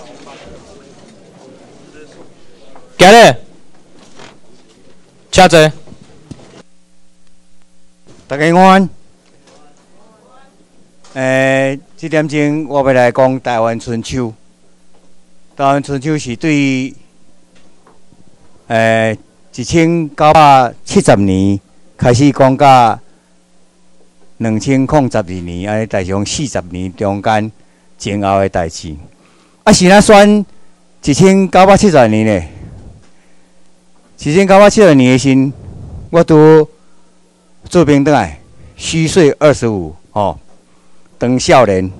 今日，请坐。 大家午安。这点钟我要来讲台湾春秋。台湾春秋是对1970年开始讲到2002年，安尼大约40年中间前后的代志。啊，是咱选1970年呢？1970年的时，我拄做兵倒来，虚岁25哦，当少年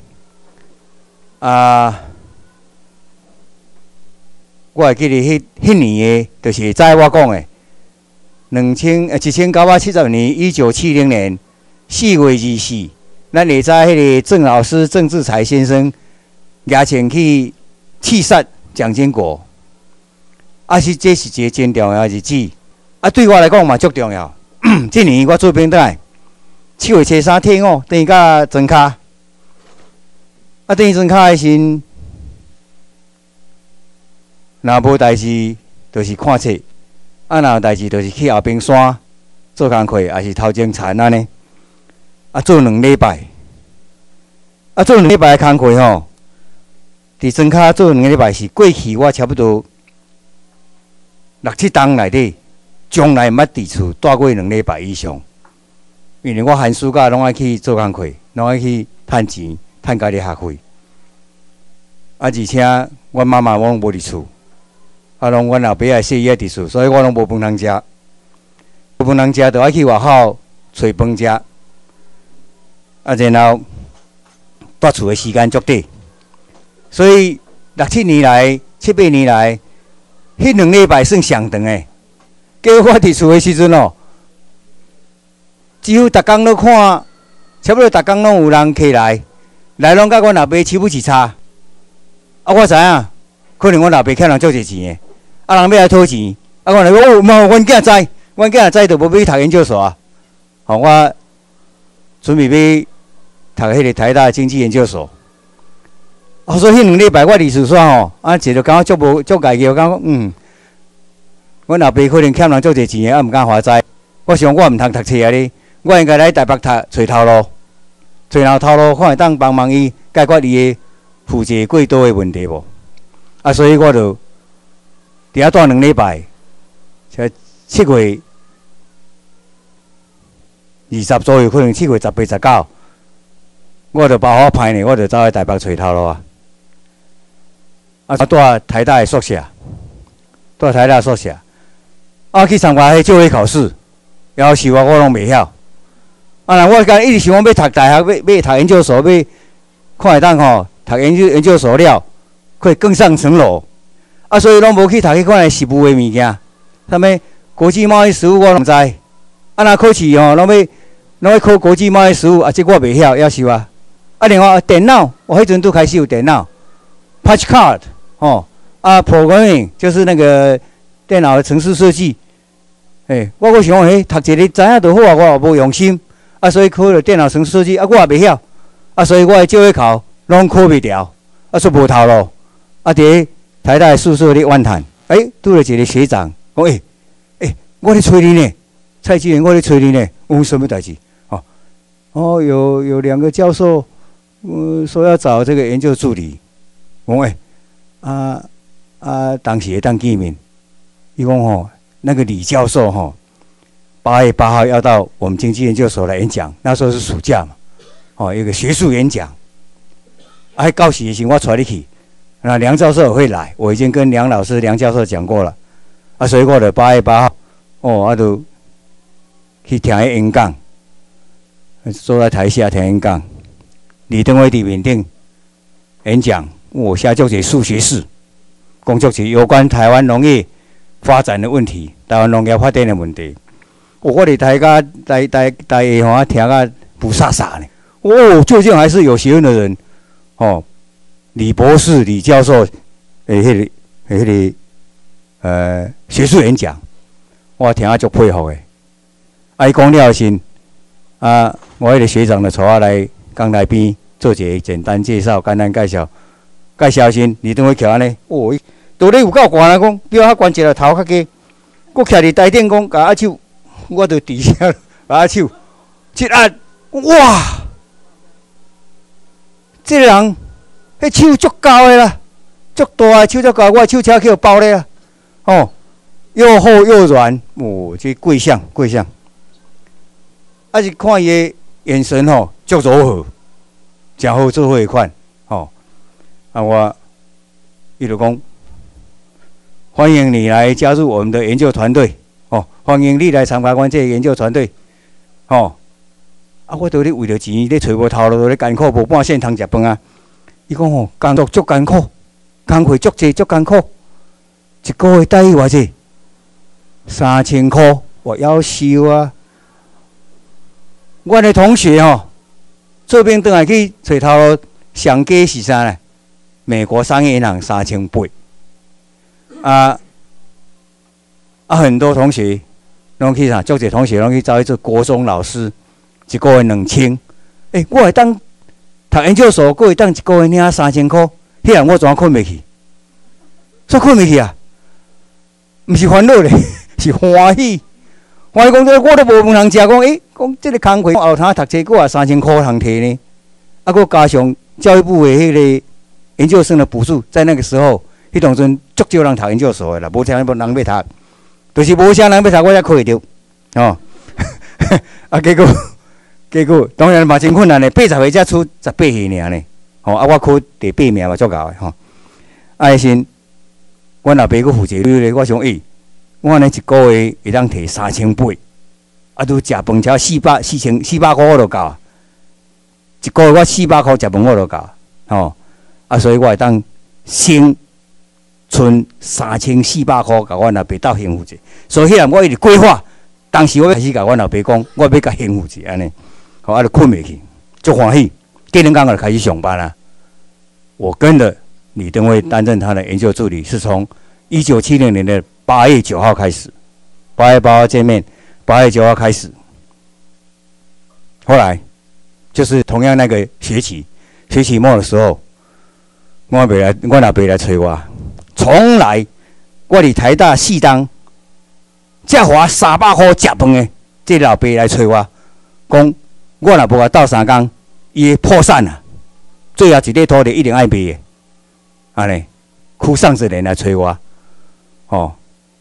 啊。我会记得迄年的，就是会知我讲的1970年1970年4月24，咱会知迄个郑老师郑志才先生押前去刺杀蒋经国，这是一个真重要的日子，对我来讲嘛足重要。这年我做兵倒来，7月初3天5，等于甲庄脚，等于庄脚的时。若无代志，就是看册；若有代志，就是去后冰山做工课，也是头前田安尼。做2礼拜。做2礼拜的工课吼，伫庄脚做2礼拜是过去我差不多6、7档内底，从来毋捌伫厝待过2礼拜以上。因为我寒暑假拢爱去做工课，拢爱去趁钱，趁家己学费。而且阮妈妈拢无伫厝。拢阮后爸说伊爱伫厝，所以我拢无饭通食。无饭通食，就爱去外口找饭食。然后住厝的时间足短，所以6、7年来、7、8年来，迄2礼拜算上长的。结果我伫厝的时阵哦，几乎逐工都看，差不多逐工拢有人起来拢甲阮后爸起不起差。我知影，可能阮后爸欠人足侪钱的。人要来讨钱，我来讲，阮囝知，阮囝知，就无要去读研究所啊。我准备要读迄个台大经济研究所。所以迄2礼拜我伫厝煞吼，坐着感觉足家己，感觉阮后爸可能欠人足侪钱的，毋敢花财。我想我毋通读册啊咧，我应该来台北找头路，找头路看会当帮忙伊解决伊的负债过多的问题无？所以我就。伫遐住2礼拜，才7月20左右，可能7月18、19，我就包好歹呢，我就走去台北找头路啊。住台大的宿舍，住台大宿舍，去参加迄就业考试，夭寿我拢袂晓。我讲一直想讲要读大学，要读研究所，要看会当吼读研究所了，可以更上层楼。所以拢无去读迄款实务的物件，啥物国际贸易实务我拢知。若考试吼，拢要考国际贸易实务，这我袂晓，夭寿啊。另外电脑，我迄阵都开始有电脑 ，Punch Card ，programming 就是那个电脑的程式设计。我想讲，读一个知影就好啊，我也无用心，所以考了电脑程式设计，我也袂晓，所以我的就业考拢考袂掉，说无头路，伫台大的宿舍咧怨叹，拄着一个学长，讲我咧催你呢，蔡志源，我咧催你呢，有什么代志？有2个教授，说要找这个研究助理，我当时会当见面，伊讲那个李教授8月8号要到我们经济研究所来演讲，那时候是暑假嘛，一个学术演讲，到时的时我带你去。梁教授也会来，我已经跟梁教授讲过了，所以我就8月8号，就去听迄演讲，坐在台下听演讲，李登辉伫面顶演讲，我写足侪数学式，讲足侪有关台湾农业发展的问题，台湾农业发展的问题。我伫台下听个不飒飒呢。究竟还是有学问的人，李博士、李教授，迄个学术演讲，我听足佩服的。伊讲了先，我迄个学长就带我来讲台边做一个简单介绍、简单介绍。 介绍时，李登辉徛安尼，哦，道理有够悬啦，讲比我较悬一个头较低，佫徛伫台顶讲，甲阿手，我着伫遐，阿手一按，哇！这个人，迄手足高诶啦，足大诶手足高，我手车去互包咧啦，哦，又厚又软，哦，这贵相贵相。啊是看伊诶眼神吼，足柔和，诚好做伙款，吼。啊我，伊就讲，欢迎你来加入我们的研究团队，哦，欢迎你来参加阮这个研究团队，吼。啊，我伫咧为着钱咧找无头路，咧艰苦，无半线通食饭啊。伊讲吼，工作足艰苦，工课足济足艰苦，一个月待遇偌济？3000块，我夭寿啊！阮的同学吼，做兵倒来去找头路，上价是啥呢？美国商业银行3800。很多同学拢去啥？足济同学拢去走去做国中老师。一个月2000，我会当读研究所，会当一个月领3000块，迄样我怎困袂去？怎困袂去啊？毋是烦恼咧，是欢喜。欢喜讲这我都无饭通食，讲讲这个工课后头读册，佫也3000块通摕呢。佫加上教育部的迄个研究生的补助，在那个时候，迄当阵足少人读研究所的啦，无啥人要读，就是无啥人要读，我才可以着，哦。结果当然嘛真困难的，80岁才出18岁尔呢。吼，我考第8名嘛，足够的吼。迄时，阮老爸佫负责咧，我想我安尼一个月会当摕3800，拄食饭超400块我就够啊。一个月我400块食饭我就够，吼。所以我会当先存3400块，甲阮老爸斗幸福者。所以迄阵我一直规划，当时我开始甲阮老爸讲，我要甲幸福者安尼。就困袂去，足欢喜。第二天就开始上班啦。我跟着李登辉担任他的研究助理，是从1970年的8月9号开始，8月8号见面，8月9号开始。后来就是同样那个学期末的时候，我老爸来找我，从来我伫台大4当，才花300块食饭的，这老爸来找我，讲。我若无甲斗3工，伊会破产啊！最后一块土地一定爱卖的，安尼，哭丧之人来找我，吼。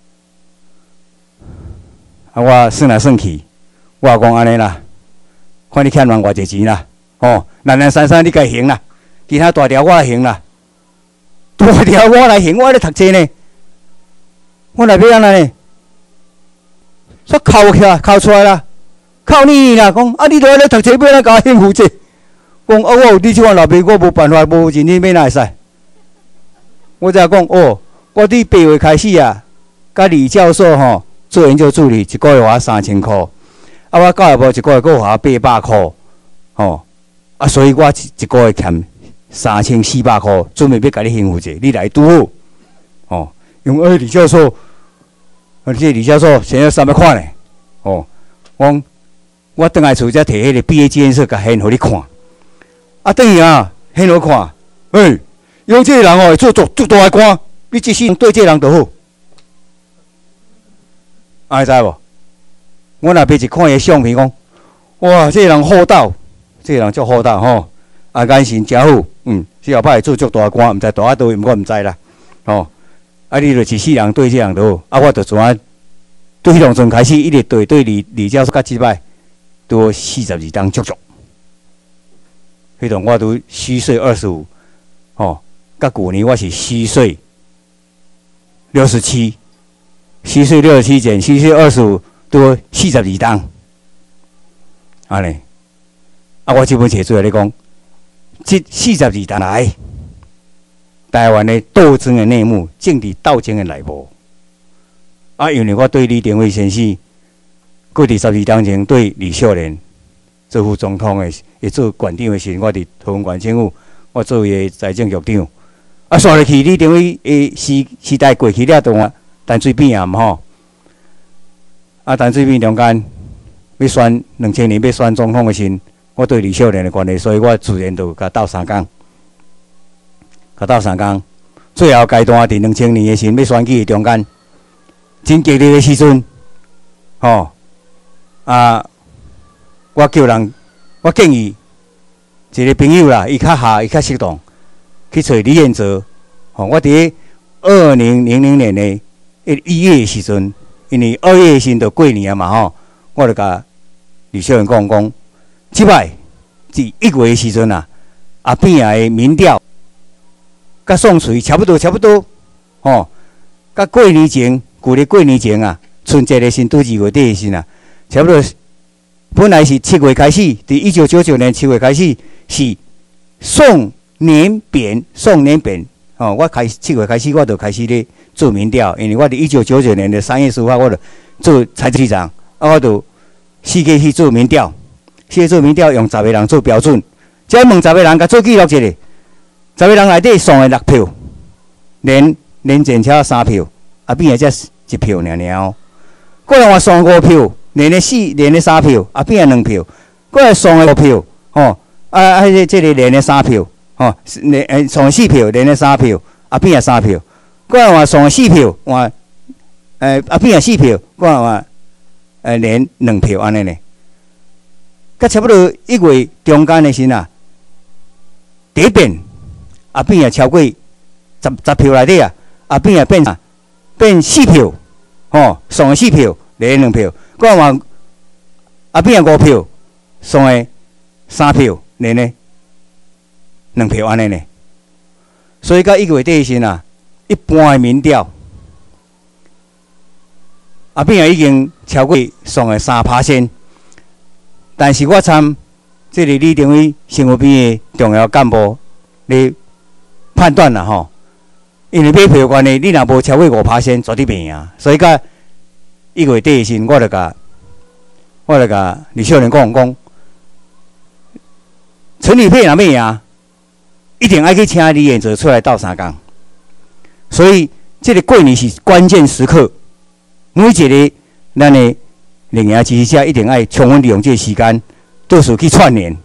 我算来算去，我讲安尼啦，看你欠人偌济钱啦，吼，懒散散你该还啦，其他大条我来还啦，大条我来还，我咧读册呢，我来要安怎呢？煞哭起来，哭出来啦！靠你啦！讲你都咧读册，要咱甲我幸福者。讲我有你即款老爸，我无办法，无钱，你要哪会使？我才讲我伫8月开始啊，甲李教授吼做研究助理，一个月花3000块。我教育部一个月佫花800块，吼。所以我一个月欠3400块，准备要甲你幸福者，你来拄好。哦，用李教授，这李教授现在300块呢。哦，我倒来厝才摕迄个毕业纪念册，甲献互你看。等于献互看，用这个人会做足大个官，你一世对这个人就好。会知无？我若别一看伊相片，讲，哇，这个人厚道，这个人足厚道吼，眼神真好，这后摆会做足大个官，毋知大啊倒位，毋过毋知啦，吼。你就一世人对这人就好，我就从对迄当阵开始，一直对李教授甲即摆。都42当足足，迄阵我都虚岁25，吼，甲旧年我是虚岁67，虚岁67减虚岁25，都42当，安尼。我这本册主要咧讲，这42当来，台湾的斗争的内幕，政治斗争的内幕。因为我对李登辉先生。过伫12当前，对李秀莲做副总统的，也做馆长的时，我伫桃园县政府，我作为财政局长。煞落去李登辉的时代过去了，同陈水扁也毋好。陈水扁中间要选2000年要选总统的时，我对李秀莲的关系，所以我自然就甲斗3工。 甲斗3工，最后阶段伫2000年的时要选举的中间，真激烈的时阵，我叫人，我建议一个朋友啦，伊较适当，去找李彦哲。我伫2000年的1月的时阵，因为2月的时就过年啊嘛我就甲李秀仁讲，即摆是1月的时阵啊，后边的民调，甲宋水差不多，甲过年前，旧历过年前啊，春节的时拄2月底的时啊，差不多。本来是7月开始，伫1999年7月开始是宋年扁。我7月开始我就开始咧做民调，因为我伫1999年的3月15号我就做财政市长，我就四界去做民调，用10个人做标准，再问10个人甲做记录一下，10个人内底送的6票，连前车3票，变的才1票尔。过来我送5票。连的3票，变2票，过来送的5票，这个连的3票，送的4票，连的3票，变3票，过来送的4票，变4票，过来连2票安尼呢。甲差不多1月中间的时啊，第一遍，变超过10票内底变4票，送的4票，连2票。我话变5票，送的3票，连呢2票安尼呢。所以到1月底时啊，一般的民调，变已经超过送的3%。但是我参这个李登辉新闻边的重要干部咧判断啦因为买票关系，你若无超过5%，绝对袂赢。所以到1月底时，我就甲李秀莲讲，陈李配若要赢，一定爱去请李彦哲出来斗3工。所以，这个过年是关键时刻，每一个咱的领营支持者一定爱充分利用这个时间，到处去串联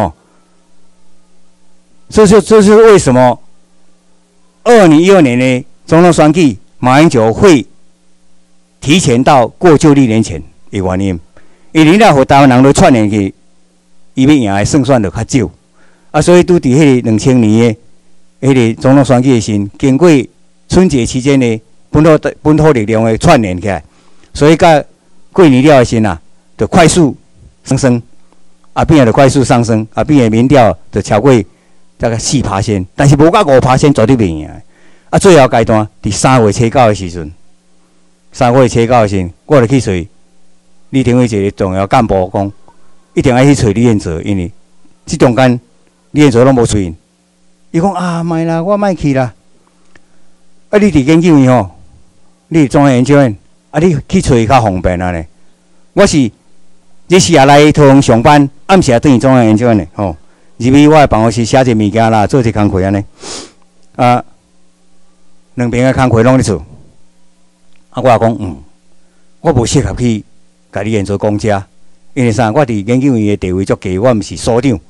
这是为什么2012年的总统选举，马英九会提前到过旧历年前的原因，因为咱和台湾人都串联去，伊要赢的胜算就较少。所以拄伫迄个2000年的迄个总统选举的时，经过春节期间的本土力量的串联起来，所以到过年了的时就快速上升，变就快速上升，变的民调就超过大概4%，但是无到5%绝对袂赢。最后阶段伫3月初9的时阵。3月初9的时，我就去找李登辉一个重要干部，讲一定要去找李彦哲，因为这中间李彦哲拢无出现。伊讲莫啦，我莫去啦。你伫研究院你中央研究院，你去找伊较方便呢。我是日时也来桃园上班，暗时也转去中央研究院的入去我的办公室写一物件啦，做一工课安尼。两边的工课拢咧做。我也讲我无适合去甲李彦哲讲遮，因为啥？我伫研究院的地位足低，我毋是所长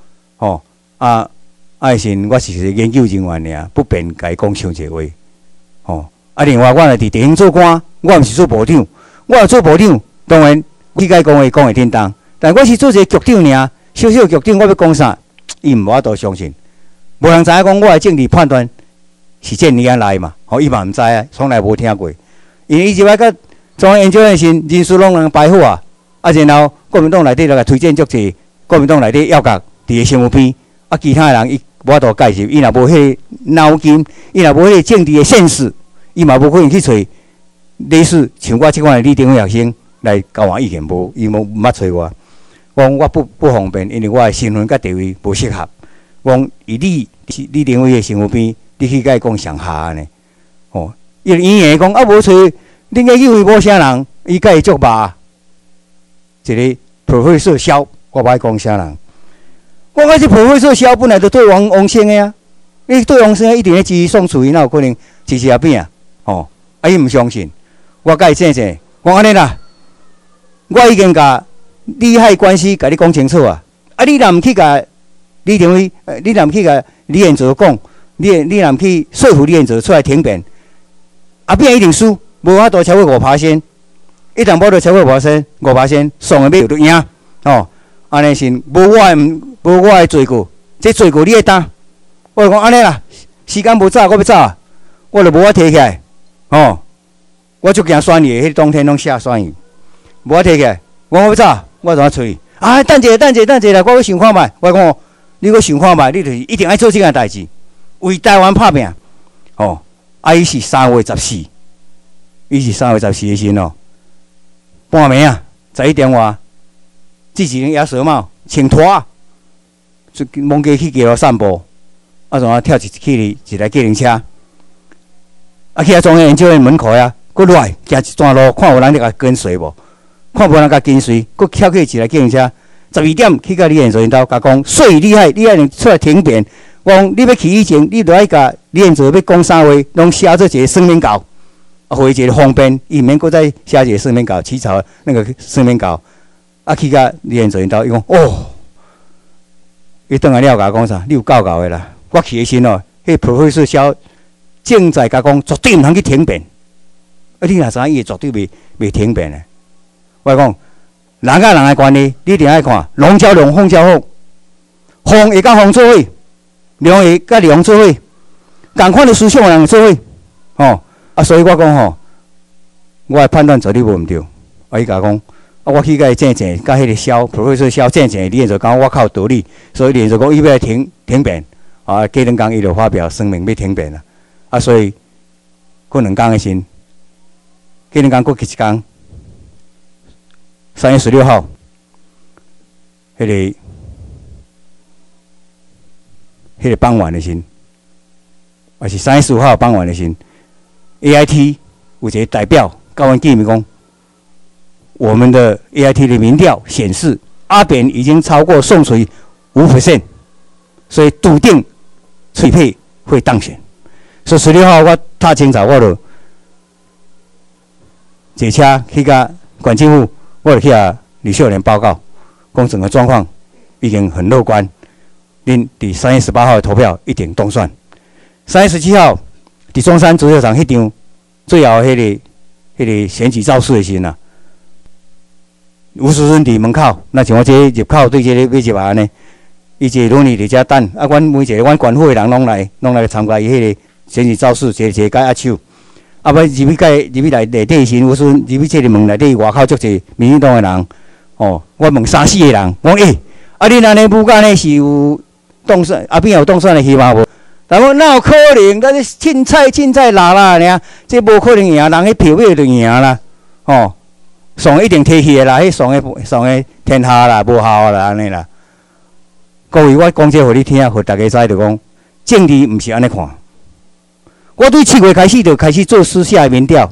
是我是一个研究人员尔，不便甲伊讲伤济话另外我若伫地方做官，我毋是做部长，我若做部长，当然去甲伊讲话讲会叮当，但我是做一个局长尔，小小局长，我要讲啥？伊无法度相信，无人知影讲我的政治判断是这年来嘛，伊嘛毋知啊，从来无听过。因为伊入来甲中央研究院时，人事拢人排好然后国民党内底就甲推荐足济，国民党内底要角伫个新闻边，其他人伊无法度介入，伊若无迄个脑筋，伊若无迄个政治的现实，伊嘛无可能去找类似像我即款的李登辉学生来交换意见，伊无捌找我。我不方便，因为我的身份甲地位无适合。以李登辉的新闻边，你去甲伊讲上下安尼伊会讲无找恁研究院无啥人，伊甲伊作罢。一个 Professor 肖，我歹讲啥人。我讲这 Professor 肖本来就对王生的你对王生一定咧支持宋楚瑜，哪有可能支持阿扁伊毋相信。我甲伊正，讲安尼啦，我已经甲利害关系甲你讲清楚你若毋去甲李登辉，你若毋去甲李彦哲讲， 你若去说服李彦哲出来停辩，后壁一定输，无法度超过5%，一旦无到超过5%，爽的要就赢。哦，安尼是无我的罪过，这罪过你会担。我就讲安尼啦，时间无早，我要走啊，我就无法提起来。哦，我足惊选伊，迄当天拢写选伊，无法提起来。我要走，我就要找伊。啊，等者啦，我要想看觅。我讲，你搁想看觅，你就是一定爱做这件代志，为台湾拍拼。哦，伊是3月14，伊是3月14的时哦，半暝啊，11点外，自己人野蛇帽，穿拖，就蒙街去街路散步，啊，然后跳一台计程车，啊，去中央研究院门口啊，搁落来行一段路，看有人咧甲跟随无？看无人甲跟随，搁跳去一台计程车，12点去到李彦哲因兜，甲讲，所以你爱出来停辩，我讲你要去以前，你著爱甲李彦哲要讲啥话，拢写做一个声明稿，啊，互伊一个方便，伊免搁再写一个声明稿，起草那个声明稿。啊，去甲李彦哲因兜，伊讲哦，伊转来了甲我讲啥？你有够的啦！我去的时哦，迄 professor 肖正在甲讲，绝对毋通去停辩。啊，你若知影伊绝对袂停辩的。我讲人甲人的关系，你一定爱看龙交龙，凤交凤，凤会甲凤做伙，龙会甲龙做伙，共款的思想人做伙。哦，啊，所以我讲吼，我的判断绝对无毋对。啊，伊甲我讲。啊，我去甲伊正，甲迄个professor 肖正，李彦哲讲我靠道理，所以李彦哲讲伊要来停辩，啊，过两工伊就发表声明要停辩啦。啊，所以过2工的时，过2工过去1工，3月16号，迄个傍晚的时，还是3月15号傍晚的时 ，AIT 有一个代表甲阮见面讲。我们的 AIT 的民调显示，阿扁已经超过宋楚瑜5%，所以笃定崔佩会当选。所以16号我踏清早，我就坐车去甲管政府，我就去啊吕秀莲报告，讲整个状况已经很乐观，恁伫3月18号的投票一定当选。3月17号伫中山足球场迄场最后迄个选举造势的时呐。吴淑珍伫门口，那像我这入口对这个要入安尼，伊一个轮椅伫遮等，啊，阮每一个阮管会的人拢来参加伊迄个选举造势，一个甲握手。啊，要入去来内底时，吴淑珍入去这个门内底外口足侪民进党的人，哦，我问3、4个人，我讲啊，恁安尼母干呢是有当选，啊边有当选的希望无？但我哪有可能？咱凊彩拉尔，这无可能赢，人迄票票就赢啦，哦。上一定提起的啦，迄上个天下啦，无效啦，安尼啦。各位，我讲这互你听，互大家知就讲，政治毋是安尼看。我对7月开始就开始做私下的民调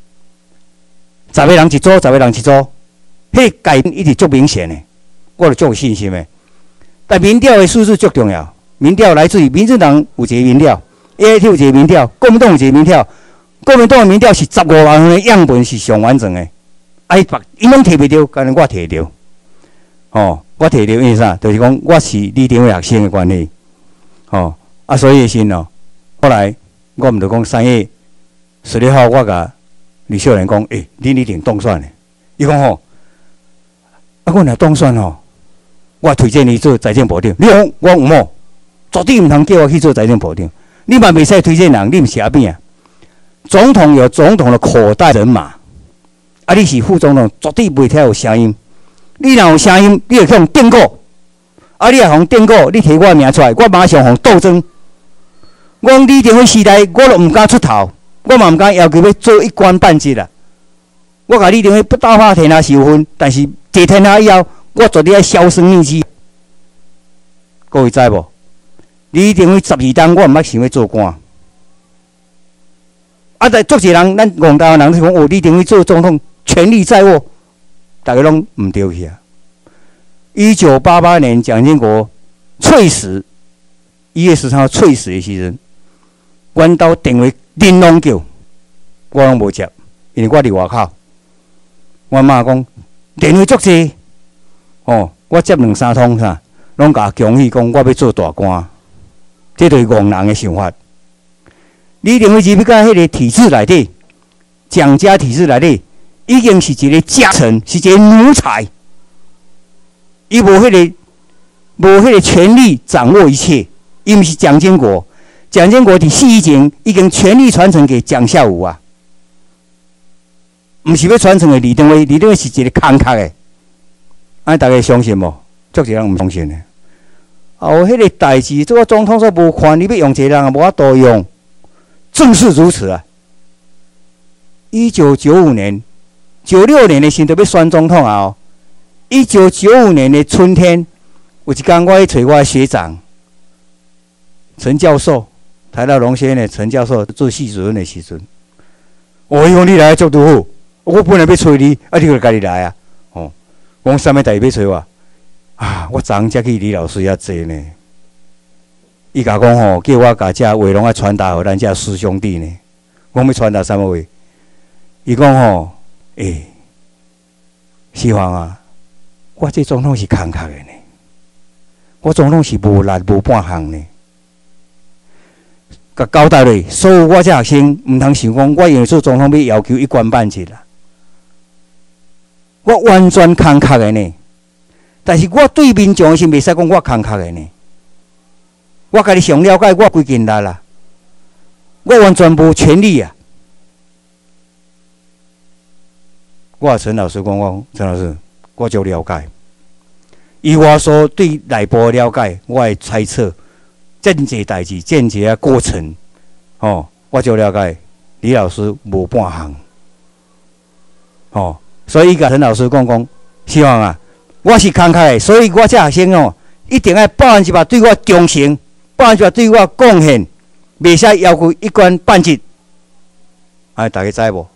，10个人一组，迄改变一直足明显的，我就足有信心的。但民调的数字足重要，民调来自于民进党有一个民调 ，AIT 有一个民调，国民党有一个民调，国民党的民调是15万份的样本是上完整的。伊拢摕袂着，干我摕着。哦，我摕着，因为啥？就是讲我是李登辉学生的关系。哦，啊，所以先哦，后来我毋着讲3月16号，我甲李秀莲讲，恁一定当选的。伊讲吼，啊，我若当选吼，我推荐你做财政部长。你讲我有某，绝对毋通叫我去做财政部长。你嘛袂使推荐人，你毋是阿扁啊？总统有总统的口袋人马。啊！你是副总统，绝对袂听有声音。你若有声音，你就向电过。啊！你若向电过，你摕我名出来，我马上向斗争。我讲李登辉时代，我都毋敢出头，我嘛毋敢要求要做一官半职啦。我甲李登辉不大话天下是有分，但是坐天下以后，我绝对爱销声匿迹。各位知无？李登辉12当，我毋捌想要做官。啊！但足侪人，咱广大人是讲，李登辉做总统。权力在握，大家拢唔对去啊！1988年蒋经国猝死，1月13号猝死的时阵，阮兜电话铃拢叫，我拢无接，因为我伫外口。阮妈讲电话足济，哦，我接2、3通啥，拢甲恭喜讲我要做大官，这就是戆人的想法。 李登辉入去到迄个体制内底，蒋家体制内底，已经是一个家臣，是一个奴才。伊无迄个权力掌握一切，伊毋是蒋经国。蒋经国伫死以前已经权力传承给蒋孝武啊，毋是要传承给李登辉。李登辉是一个空壳的，安大家相信无？足侪人毋相信的。后迄个代志，这个总统说无权，你要用一个人也无法度用，正是如此啊。1995年、96年的时候要选总统啊！1995年的春天，有一天我去找我的学长陈教授，台大农学院的陈教授做系主任的时阵，伊讲你来做拄好，我本来要找你，你就家己来啊！哦，我讲啥物代志要找我？啊，我昨才去李老师遐坐呢。伊甲讲吼，叫我甲这话拢爱传达互咱这师兄弟呢。我要传达啥物话？伊讲吼，希望啊，我这总统是空壳的呢。我总统是无力无半项呢。甲交代咧，所有我这学生毋通想讲，我用做总统要要求一官半职啦。我完全空壳的呢。但是我对民众是袂使讲我空壳的呢。我家己上了解我几件力啦，我完全无权利啊。我陈老师讲，陈老师，我就了解。以我所对内部了解，我的猜测，政治代志、政治的过程，我就了解。李老师无半项，所以甲陈老师讲，希望啊。我是慷慨的，所以我这学生一定要100%对我忠诚，100%对我贡献，袂使要求一官半职。大家知无？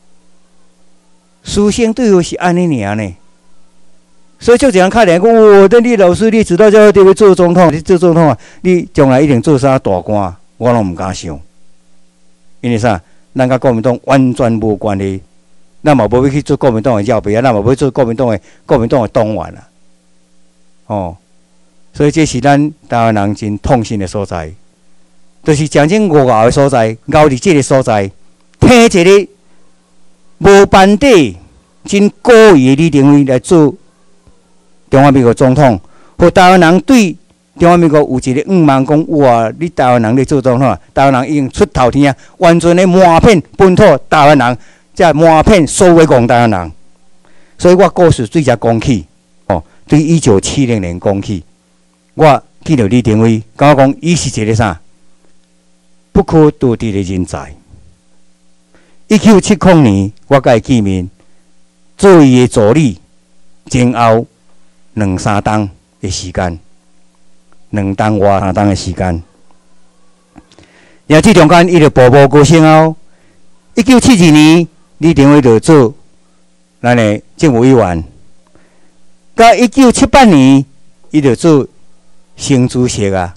师生对我是安尼尔呢。所以就这样看来讲，等李老师，你知道这要做总统，你做总统啊，你将来一定做啥大官，我拢毋敢想。因为啥？咱甲国民党完全无关系。咱嘛无要去做国民党的要辈啊，咱嘛无要做国民党的党员啊，所以这是咱台湾人真痛心的所在，就是蒋经国熬的所在，熬伫这个所在，听一个无班底、真故意的李登辉来做中华民国总统，互台湾人对中华民国有一个盲讲哇，你台湾人咧做总统，台湾人已经出头天啊，完全咧瞒骗本土台湾人。这瞒骗所有广大人，所以我故事最才讲起，对1970年讲起，我见到李登辉，感觉讲伊是一个啥不可多得的人才。1970年，我甲伊见面，做伊的助理，前后2-3冬的时间，2冬外3冬的时间。然后这中间伊就步步高升哦。1972年。李登辉就做咱的政务委员，到1978年，伊就做省主席啊，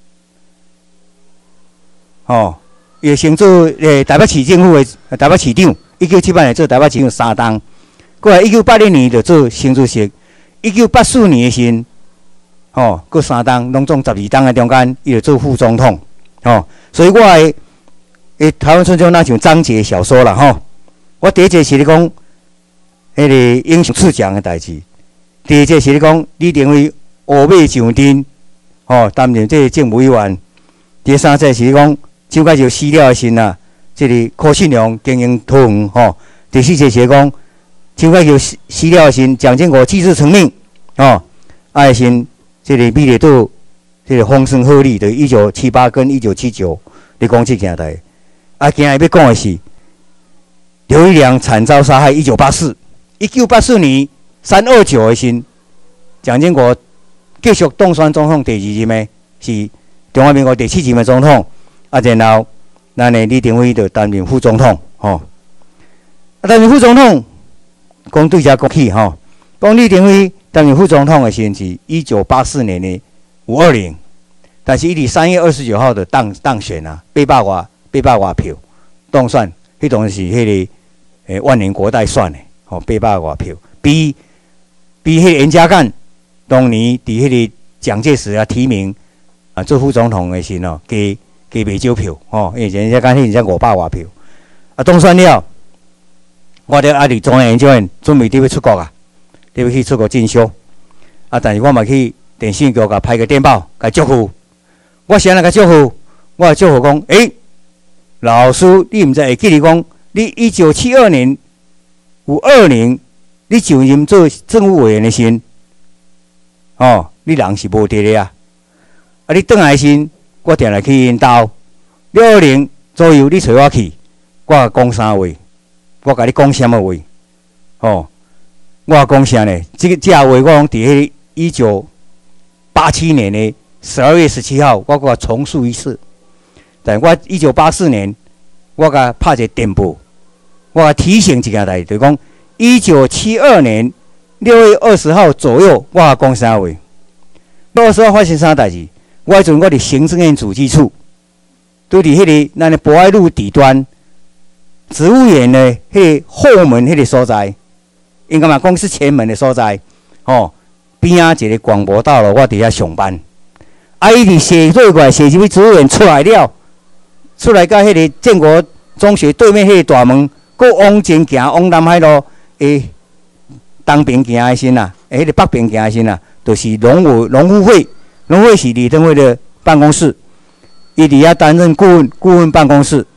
伊先做台北市政府的台北市长。1978年做台北市长3冬，过来1980年就做省主席。1984年的时候，过3冬，拢总12冬的中间，伊就做副总统。所以我的台湾春秋那像章节小说啦，我第一节是咧讲，迄个英雄刺将的代志；第二节是咧讲李登辉乌马上阵，担任这个政务委员；第三节是咧讲蒋介石死了的时啊，这个柯信良经营桃园，第四节是咧讲蒋介石死了的时，蒋经国继世成命，爱心这个美丽岛这个风声鹤唳的1978跟1979咧讲这件代。今日要讲的是。刘一良惨遭杀害。1984年329的时，蒋经国继续当选总统第2任的，是中华民国第7任的总统。然后咱的李登辉就担任副总统。担任副总统，讲对遮讲起讲李登辉担任副总统的时是1984年的520，但是伊伫3月29号就当选啊，800外票当选，迄当是迄个。万年国代选的，800外票，比迄个严家淦当年伫迄个蒋介石提名做副总统的时加加袂少票吼，因为人家讲迄阵500外票，啊，当选了，我伫伫中央研究院准备要出国啊，要去出国进修，啊，但是我嘛去电信局甲拍个电报，甲祝福。我先来甲祝福，我祝福讲，老师，你毋知会记得讲，你1972年520，你就任做政务委员的时，你人是无伫咧啊。啊，你转来时，我定来去因兜，620左右你找我去，我讲啥话？我甲你讲什么话？我讲啥呢？这话我讲伫迄1987年的12月17号，我甲重述一次。但我1984年，我甲拍一个电报，我提醒一件代志，就是讲1972年6月20号左右，我讲啥话？6月20号发生啥代志？我迄阵我伫行政院主计处，拄伫迄个咱的博爱路底端，植物园的迄个后门迄个所在，应该嘛公司前门的所在，边仔一个广播道路，我伫遐上班。啊，伊伫写做过来，写入去植物园出来了，出来到迄个建国中学对面迄个大门，搁往前行，往南海路诶东边行的时呐，迄个北边行的时呐，就是农务会。农会是李登辉的办公室，伊伫遐担任顾问办公室，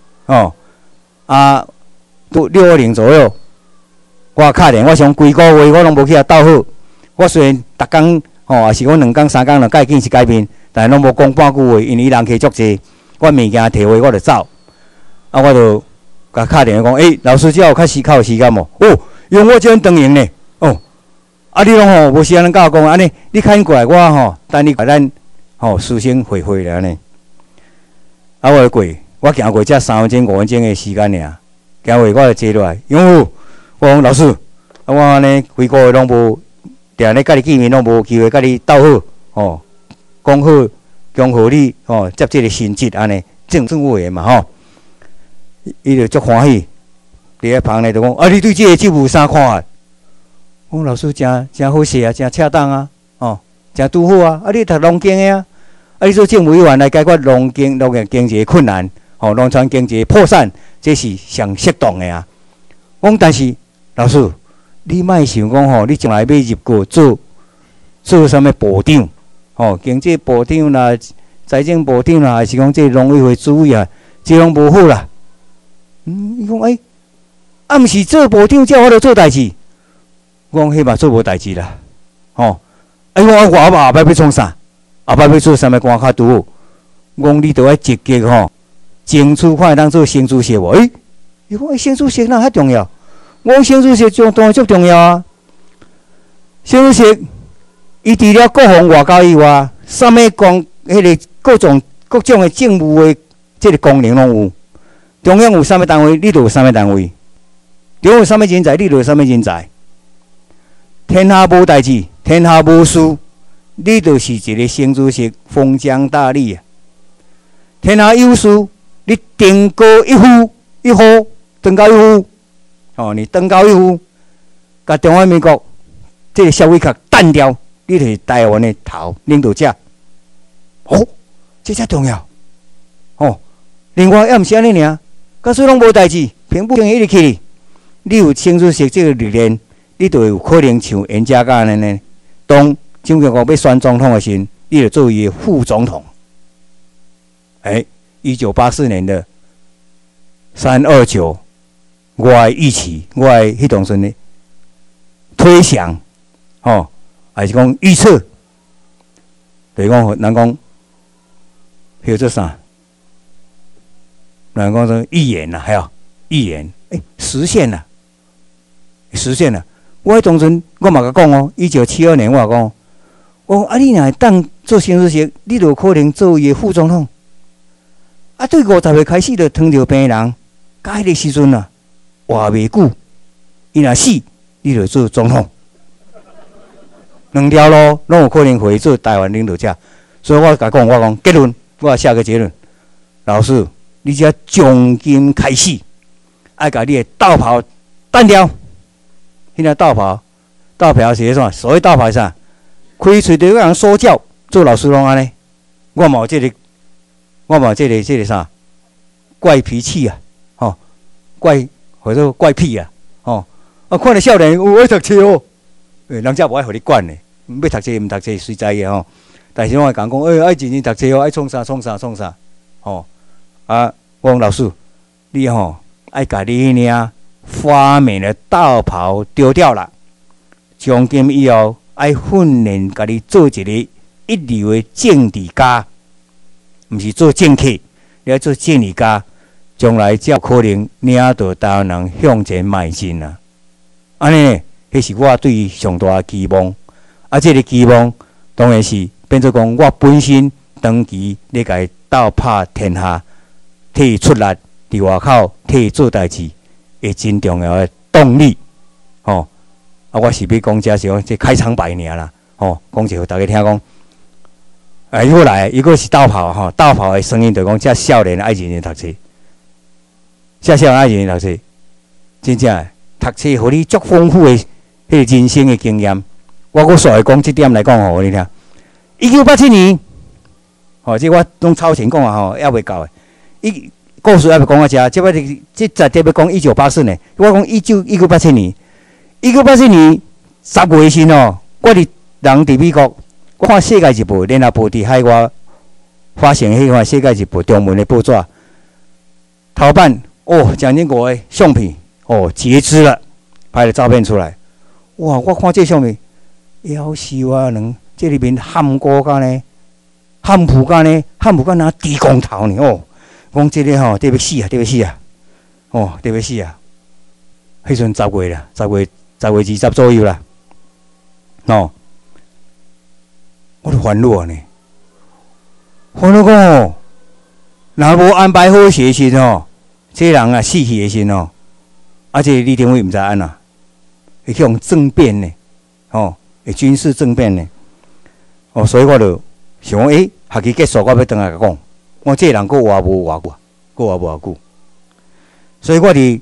都620左右，我敲电，我想规个月我拢无去遐斗好。我虽然逐工也是讲2工3工就改见一改变，但是拢无讲半句话，因为伊人客足济，我物件摕回我就走，我就甲敲电话讲，老师只要较有时间无？用我这长用呢，你拢无时间甲我讲安尼，你赶紧过来，我等你甲咱师生会咧安尼。我过，我行过才3分钟5分钟的时间尔，行过我就坐落来，我讲老师，我安尼规个月拢无，定咧甲你见面拢无机会甲你斗好，讲好恭贺你接这个新职安尼，政务委员嘛伊就足欢喜，伫咧旁咧就讲，你对这个职务有啥看法？我讲老师真好势啊，真恰当啊，真拄好啊！你读农经的啊，你做政务委员来解决农业经济的困难，农村经济破产，这是上适当的啊。我讲但是老师，你莫想讲你将来要入过做啥物部长，经济部长啦、财政部长啦，还是讲这农委会主委啊，这拢无好啦。伊讲毋是做部长才有法度做代志。我讲迄嘛做无代志啦，我后摆要创啥？后摆要做啥物官较拄好？我讲你着爱积极争取看会当做新主席无？伊讲新主席哪遐重要？我讲新主席当然足重要啊！新主席伊除了国防外交以外，啥物迄个各种的政务的这个功能拢有。中央有啥物单位，你就有啥物单位；中央有啥物人才，你就有啥物人才。天下无代志，天下无事，你就是一个新主席，封疆大吏啊！天下有事，你登高一呼，登高一呼，你登高一呼，甲中华民国这个社会壳单掉，你就是台湾的头领导者。这才重要。另外也毋是安尼尔，假使拢无代志，平步青云一直去，你有新主席这个历练。你就有可能像严家淦安尼，当蒋经国要选总统的时，你就做伊的副总统。1984年的329，我的预期，我的迄当阵的推想，还是讲预测，就是讲人讲叫做啥？人讲说预言啦，预言，实现了。我迄当阵，我嘛甲讲1972年，我讲，你若会当做新主席，你就有可能做伊的副总统。对50岁开始就糖尿病人，甲迄个时阵活袂久，伊若死，你就做总统。2条路拢有可能会做台湾领导者，所以我甲讲，我讲结论，我下个结论，老师，你只要从今开始，爱甲你的道袍单掉。现在道袍是啥？所谓道袍是啥？开喙就有人说教，做老师拢安尼。我嘛有这个我嘛这个啥怪脾气啊，吼、怪或者怪癖啊，吼、啊看到少年有爱读册哦，人家无爱互你管的，要读册毋读册随在的吼。但是我会讲，爱认真读册哦，爱创啥，吼、啊，我讲老师，你吼爱甲你领发明的道袍丢掉了，从今以后爱训练家己做一个一流的政治家，毋是做政客，你要做政治家，将来才有可能领导台湾人向前迈进啊！安尼，迄是我对伊上大的期望。啊，这个期望当然是变做讲，我本身长期咧甲伊斗拍天下，替伊出力，伫外口替伊做代志，会真重要的动力。吼、啊，我是要讲这是讲这开场白尔啦。吼、讲者互大家听讲。伊过来，伊个是斗跑吼，斗跑的声音就讲，遮少年爱认真读册，遮少年爱认真读册，真正的读册，互你足丰富的迄个人生的经验。我煞会讲这点来讲互你听。1987年，吼，这我拢超前讲啊吼，还袂到诶。故事还袂讲到遮，这在这要讲1984年。我讲1987年，1987年10月时哦，我伫人伫美国。我看《世界日报》联合报伫海外发行迄款《世界日报》中文的报纸，头版哦，蒋经国的相片哦截肢了，拍了照片出来。哇！我看这相片，夭寿啊！这里面汉过干呢，汉普干拿低光头呢哦，讲这个吼，得要死啊！哦，得要死啊！迄阵10月啦，10月20左右啦，哦。我都烦恼呢，烦恼讲哦，若无安排好学习哦，这人啊死去的时哦，而且李登辉毋知安那，会去用政变呢，哦，会军事政变呢，哦，所以我就想讲，学期结束我要倒来讲，我这人佫活无偌久，所以我伫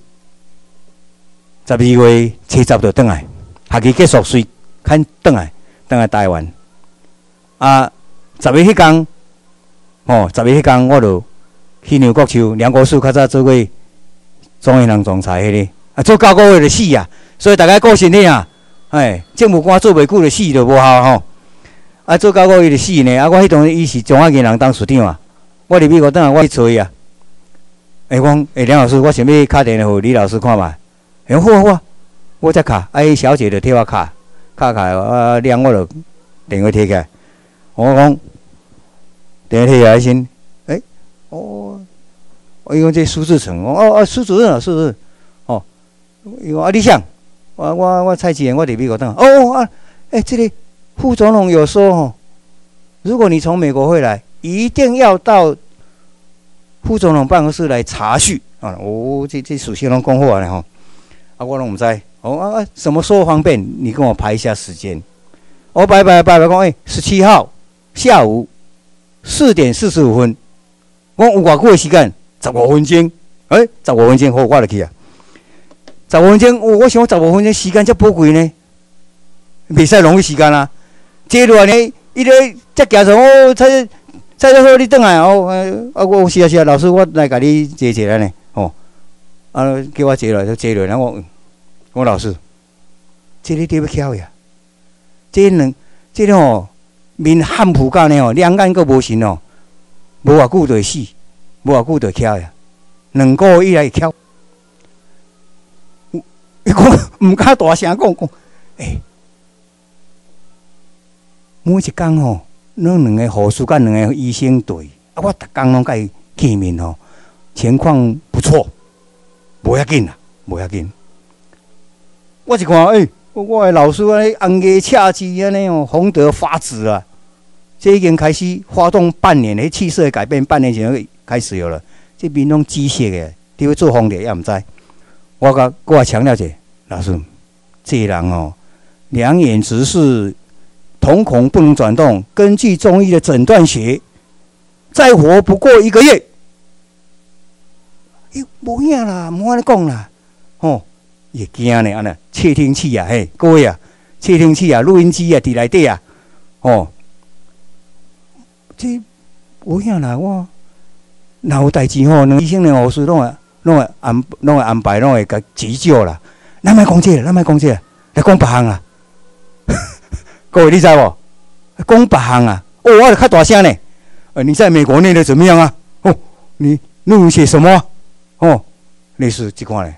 12月70就倒来，学期结束随肯倒来台湾。啊，10月迄天，我就去梁国树较早做过中央人总裁迄个，啊，做9个月就死啊，所以大家顾身体啊，政务官做袂久就死就无效吼。啊，做9个月就死呢，啊，我迄当伊是中华银行当处长啊，我伫美国等下我去找伊啊，讲梁老师，我想要敲电话互李老师看觅，好，我才敲，小姐就替我敲，啊，亮我就电话摕起来。我讲，电话摕来先，我讲这苏志成，苏主任，哦，伊讲你想，我蔡其言，我伫美国等，这个副总统有说哦，如果你从美国回来，一定要到副总统办公室来查叙啊，这属性拢讲好啊吼，我拢唔知，什么时候方便？你跟我排一下时间，我拜讲17号。下午4点45分，我有偌久的时间？15分钟。15分钟好，我就去啊。15分钟，我想15分钟时间遮宝贵呢，袂使浪费时间啊。接落来呢，伊咧才行上蔡教授你转来我是啊，老师我来甲你坐来呢，叫我坐来就坐来，我老师，这你得要巧呀，这吼。面汉普干呢两眼阁无神哦，无偌久就会死，无偌久就翘呀，2个月以来会翘。伊讲毋敢大声讲，每一工吼，咱2个护士甲2个医生对，我逐工拢甲伊见面吼，情况不错，无要紧啦，无要紧。我一看，我的老师红颜赤肌安尼哦，红得发紫啊！这已经开始发动半年的气色的改变，半年前就开始有了。这面拢机械的，你要做风的也毋知。我强调者，老师，这人哦，两眼直视，瞳孔不能转动。根据中医的诊断学，再活不过1个月。无影啦，莫安尼讲啦，会惊呢，安尼窃听器啊，各位啊，窃听器啊，录音机啊，伫内底啊，这无影啦， 若有代志吼，医生两护士拢会安排，拢会甲急救啦。咱莫讲这个，来讲别项啦。各位你知无？讲别项啊！哦，我较大声呢。你在美国念的怎么样啊？哦，你论文写什么？哦，类似这款嘞。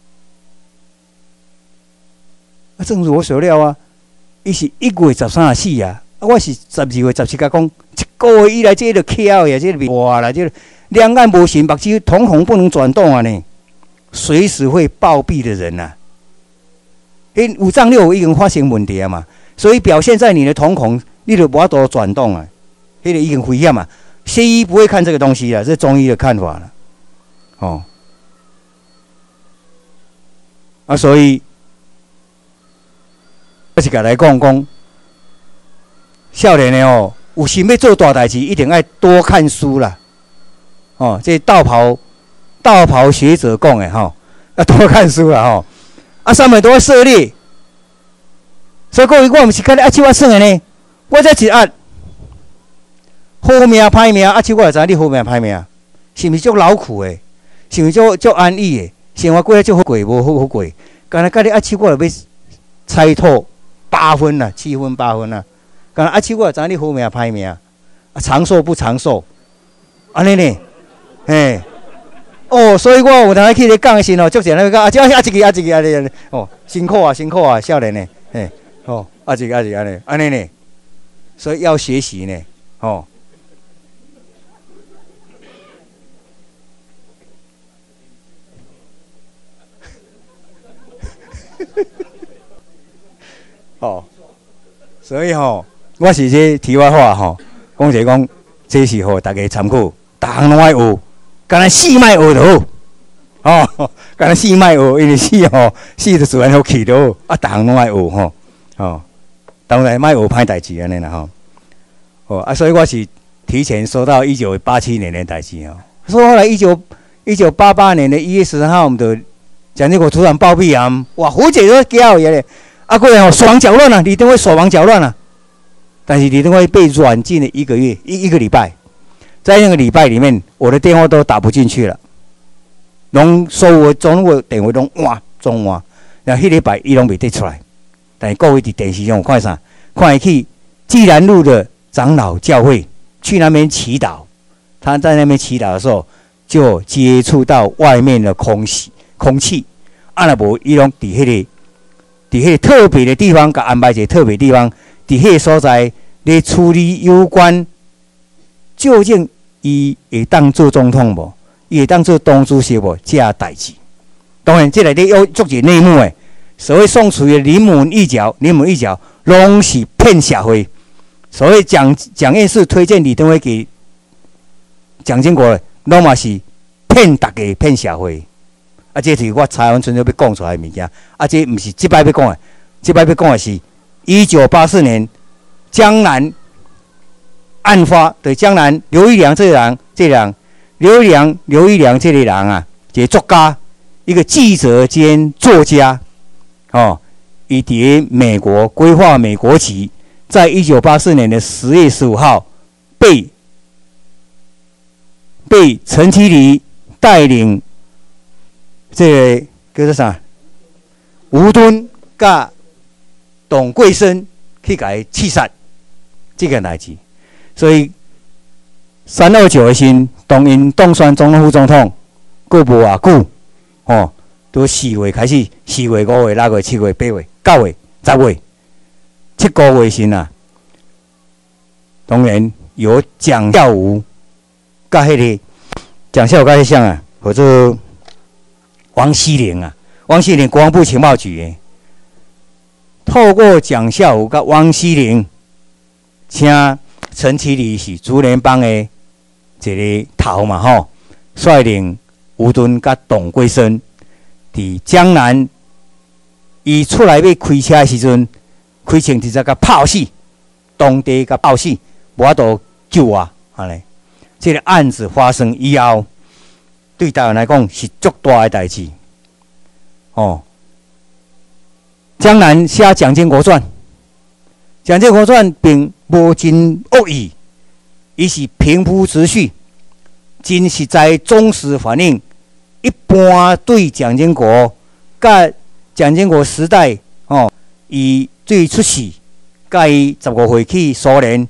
正如我所料啊，伊是1月13日死啊，我是12月17日讲，一个月以来这个翘呀，这个哇啦，这个两岸无行，目睭瞳孔不能转动啊呢，随时会暴毙的人呐。五脏六腑已经发生问题啊嘛，所以表现在你的瞳孔，你就无法度转动啊，迄个已经危险嘛。西医不会看这个东西啊，这是中医的看法了。哦，所以我是甲来讲，少年的哦，有心要做大代志，一定要多看书啦。哦，这道袍学者讲的吼，要多看书啦吼。上面都会涉猎，所以各位，我毋是甲你手我算的呢，我这一按好命歹命，手我就知你好命歹命，是毋是足劳苦的？是毋是足安逸的？生活过得足好过，无好过。干那甲你手我就要猜透8分啦，7分8分啦。干那手我就知你好命歹命，长寿不长寿，安尼呢？嘿。哦，所以我有当去咧讲的时候，足侪人讲一个安尼，哦，辛苦啊，少年呢，嘿，哦，一个安尼呢，所以要学习呢，哦。哦，所以吼，我是这题外话吼，讲这是互大家参考，逐项拢爱学。干那死莫学就好，哦，干那死莫学，因为死就自然好去就好，逐项拢爱学吼，哦，当然莫学歹代志安尼啦吼，哦所以我是提前收到1987年的代志哦，说后来1988年的1月13号，我们的蒋经国突然暴毙啊，哇，胡姐都叫也咧，过来手忙脚乱啊，李登辉手忙脚乱啊，但是李登辉被软禁了1个月一个礼拜。在那个礼拜里面，我的电话都打不进去了，拢收我中国电话拢换中换，然后迄礼拜伊拢未得出来。但是各位伫电视上看啥？看伊去济南路的长老教会去那边祈祷，他在那边祈祷的时候，就接触到外面的空气。若无伊拢伫迄个特别的地方，甲安排一个特别地方，伫迄个所在咧处理有关究竟。伊会当做总统无？伊会当做党主席无？这代志，当然这内底有足侪内幕诶。所谓宋楚瑜临门一脚，拢是骗社会。所谓蒋介石推荐李登辉给蒋经国，拢嘛是骗大家、骗社会。这是我蔡文春要讲出来的物件。这毋是即摆要讲的，即摆要讲的是1984年江南。案发对江南刘一良这个人，刘一良这个人啊，一个作家，一个记者兼作家，哦，伊伫美国规划美国籍，在1984年的10月15号被陈其礼带领这个叫做啥吴敦甲董桂生去甲伊刺杀，这个代志。所以329的时，当因当选总统副总统，过无偌久，哦，都4月开始，4月、5月、6月、7月、8月、9月、10月，7个月时啊，当然由蒋孝武甲迄个蒋孝武甲迄项啊，或者王锡龄啊，王锡龄国防部情报局的，透过蒋孝武甲王锡龄，请。陈其礼是竹联帮的一个头嘛吼，率领吴敦甲董桂生伫江南，伊出来要开车的时阵，开枪直接甲炮死，当地甲炮死，无法度救啊！安尼，这个案子发生以后，对台湾来讲是足大的代志。哦，江南写《蒋经国传》，《蒋经国传》并无真恶意，伊是平铺直叙， 真实在忠实反映一般对蒋经国、甲蒋经国时代伊最出世，甲伊15岁去苏联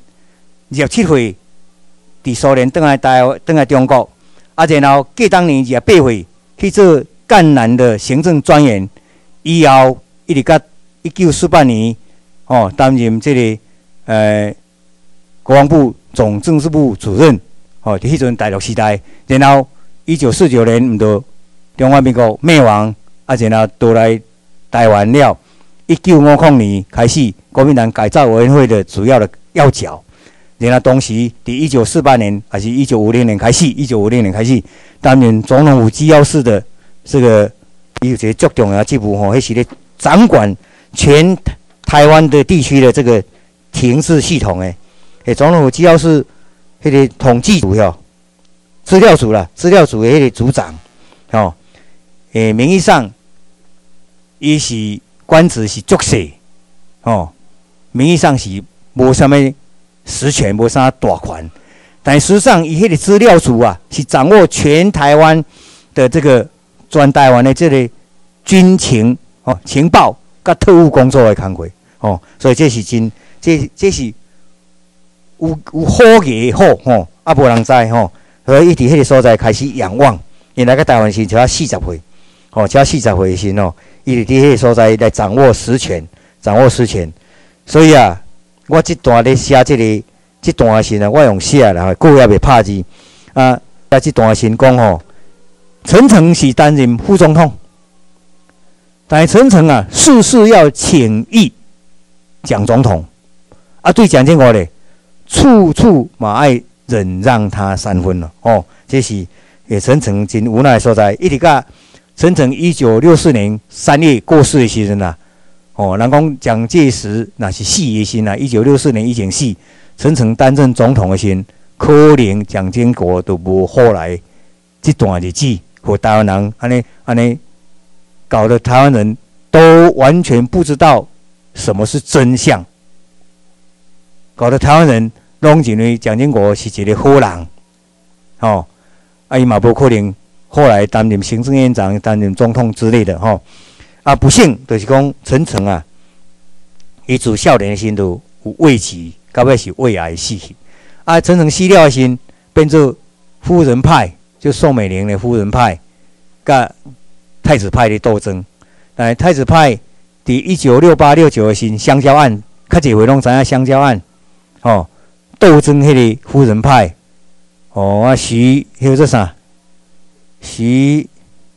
，27岁伫苏联转来中国，然后过当年28岁去做赣南的行政专员，以后一直到1948年担任这个国防部总政治部主任，伫迄阵大陆时代，然后1949年毋就中华民国灭亡，然后倒来台湾了。1950年开始，国民党改造委员会的主要的要角。然后当时伫1948年还是1950年开始担任总统府机要室的这个，伊有一个足重要职务迄是咧掌管全台湾的地区的这个情治系统诶，总统府机要室迄个统计组资料组的迄个组长名义上伊是官职是足细名义上是无啥物实权，无啥大权，但实际上伊迄个资料组是掌握全台湾的这个全台湾的这个军情情报甲特务工作的工作所以这是这是有好嘅好无人知所以伊伫迄个所在开始仰望，因来到台湾时只要40岁只要40岁时伊伫迄个所在来掌握实权，所以我这段咧写这段时我用写啦，过也袂拍字这段时讲陈诚是担任副总统，但是陈诚事事要请益蒋总统对蒋经国咧，处处嘛爱忍让他3分了这是陈诚真无奈的所在。一直到陈诚1964年3月过世的时阵人讲蒋介石那是死的时1964年以前死，陈诚担任总统的时，可能蒋经国都无后来这段日子，和台湾人安尼搞得台湾人都完全不知道什么是真相，搞得台湾人拢认为蒋经国是一个好人伊嘛无可能后来担任行政院长、担任总统之类的不幸就是讲陈诚伊自少年的时就有胃疾，到尾是胃癌死去。陈诚死了的时变做夫人派，就宋美龄的夫人派，甲太子派的斗争。但太子派伫1968、69的时香蕉案，较侪位拢知影香蕉案斗争迄个夫人派迄个做啥？徐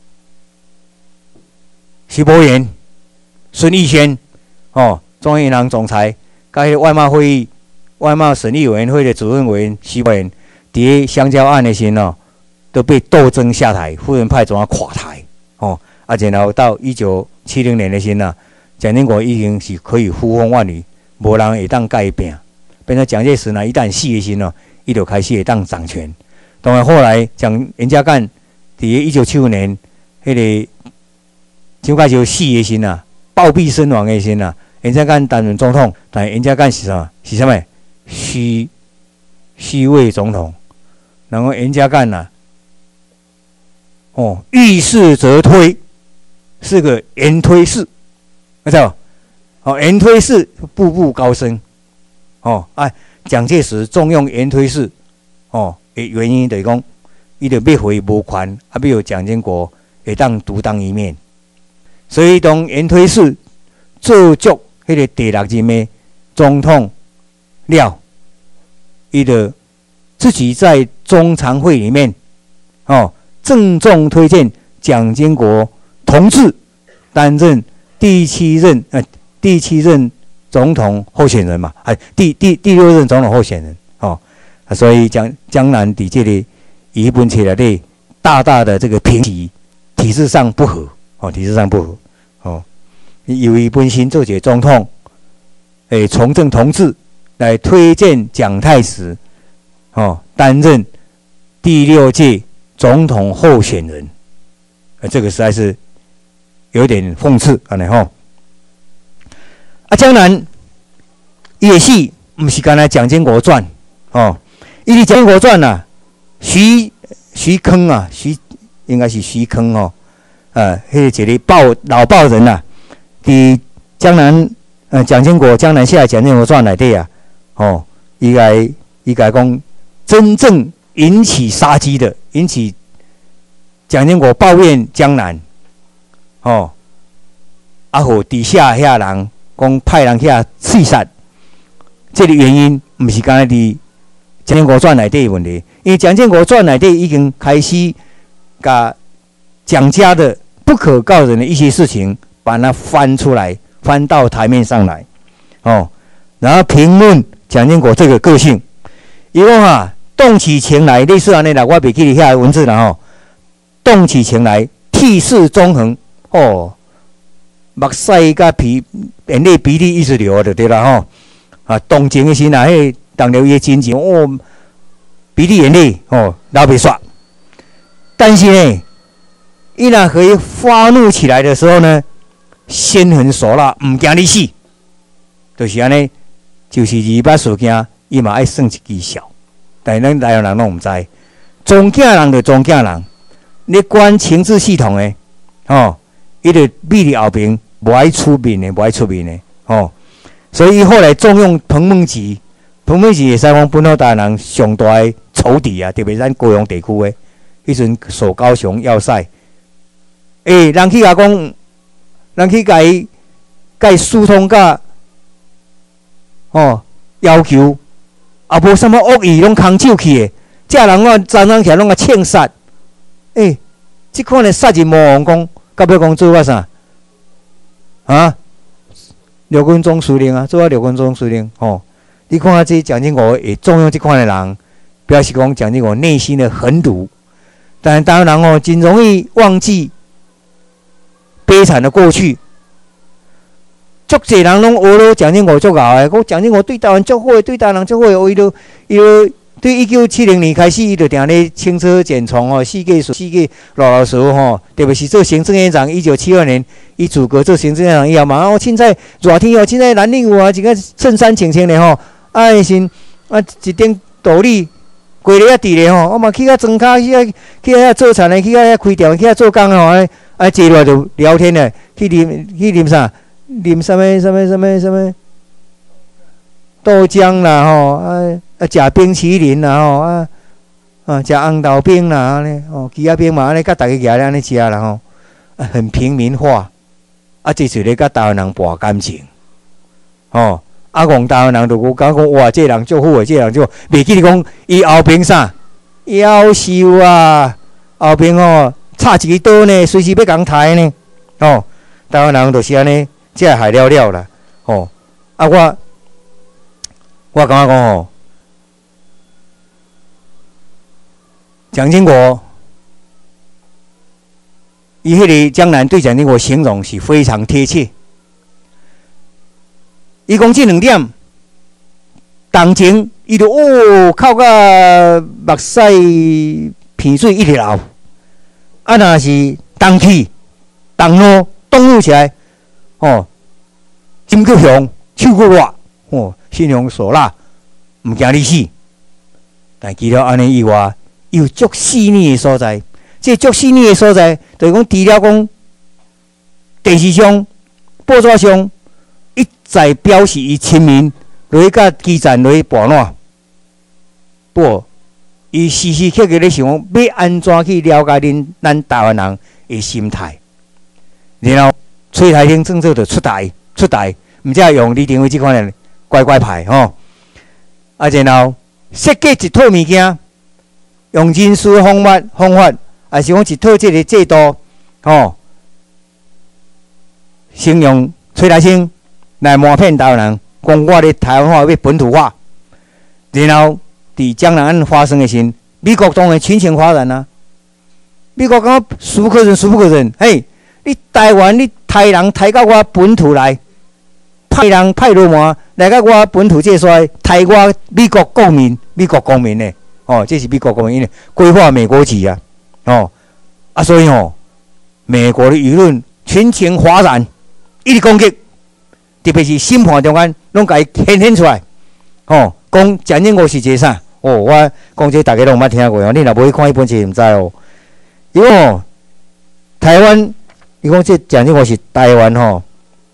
伯元、孙逸仙中央银行总裁，甲迄个外贸审议委员会的主任委员徐伯元，伫香蕉案的时都被斗争下台，夫人派总要垮台然后到1970年的时蒋经国已经是可以呼风唤雨，无人会当甲伊拼，变成蒋介石一旦死的时伊就开始会当掌权。当然后来严家淦伫1975年迄个蒋介石死的时暴毙身亡的时严家淦担任总统，但严家淦是啥？是啥物？虚位总统。然后严家淦遇事则推，是个严推士，知道不？严推士步步高升。蒋介石重用严推士原因就是讲，伊就要回无权，要蒋经国会当独当一面。所以当严推士做足迄个第6任的总统了，伊就自己在中常会里面郑重推荐蒋经国同志担任第7任总统候选人嘛，第6任总统候选人所以江南伫这里一本起来的大大的这个评级体制上不合由于本身做一个总统从政同志来推荐蒋太子担任第6届总统候选人，这个实在是有点讽刺江南伊的死不是干来蒋经国传伊的《蒋经国传》徐徐坑啊，应该是徐坑哦，迄个老报人啊，伫江南蒋经国江南下蒋经国传内底啊，哦，伊个讲真正引起杀机的，引起蒋经国抱怨江南，哦，啊，互底下遐人讲派人遐刺杀，这个原因毋是干伫蒋经国传内底的问题，因为蒋经国传内底已经开始甲蒋家的不可告人的一些事情，把它翻出来，翻到台面上来，哦，然后评论蒋经国这个个性，伊讲哈，动起情来，类似安尼啦，我袂记哩遐文字啦吼，动起情来，气势纵横，哦，目屎甲眼泪鼻涕一直流就对啦吼，啊，动情的时呐，迄当流伊的亲情，哦，鼻涕眼泪哦流袂煞，但是呢，伊若可以发怒起来的时候呢，心狠手辣，唔惊你死，就是安尼，就是二八事件，伊嘛爱算一支小，但是咱台湾人拢唔知，总囝人就总囝人，你管情治系统的，哦，伊就秘伫后边，无爱出面的，哦，所以伊后来重用彭孟吉会使讲本土台湾人上大的仇敌啊，特别咱高雄地区的，迄阵守高雄要塞。人去甲讲，人去甲伊疏通甲要求，也无什么恶意，拢空手去的。这人我常常起来拢甲枪杀。即款的杀人魔王讲，到尾讲做我啥？啊，六军总司令啊，做六军总司令你看下这蒋经国会重用这款的人，表示讲蒋经国内心的狠毒。但是台湾人真容易忘记悲惨的过去。足侪人拢学了蒋经国足熬的，讲蒋经国对台湾足好，对台湾人足好，伊就对1970年开始，伊就定咧清车检从世界老实特别是做行政院长。1972年，伊自个做行政院长以后嘛，凊彩热天凊彩蓝领有一个衬衫穿咧先一顶道理过日仔伫咧我嘛去装脚去遐做田的，去遐开店，去遐做工坐落就聊天咧，去啉啥？啉什么豆浆啦食冰淇淋啦食红豆冰啦安尼鸡仔冰嘛安尼，甲大家举咧安尼食啦很平民化这是咧甲台湾人博感情讲台湾人就讲哇，这人足好诶，这人足袂记你讲伊后边啥夭寿啊，后边插一个刀呢，随时要共杀呢台湾人就是安尼，这害了啦我感觉讲蒋经国伊迄个江南对蒋经国形容是非常贴切。伊讲这2点，动情伊就哭到目屎鼻水一直流。若是动气、动怒、动怒起来，心够雄，手够热，心狠手辣，唔惊你死。但除了安尼以外，有足细腻的所在。这足细腻的所在，就是讲除了讲电视上、报纸上一再表示伊亲民，落去甲基层落去跋烂。不，伊时时刻刻咧想讲要安怎去了解咱台湾人的心态，然后催台厅政策就出台，毋则用李登辉这款的乖牌然后设计一套物件，用人事方法，还是讲一套这个制度先用催台厅来瞒骗台湾人，讲我咧台湾话要本土化，然后伫江南案发生的时，美国当然群情哗然啊。美国讲孰不可忍，你台湾你台人抬到我本土来，派人派罗马来到我本土这衰，抬我美国公民呢？这是美国公民规划美国籍啊！所以美国的舆论群情哗然，一直攻击。特别是审判中间，拢甲伊显出来，讲蒋经国是一个啥哦，我讲这大家拢捌听过哦，你若无去看迄本册，毋知哦。伊讲哦，台湾，伊讲这蒋经国是台湾吼，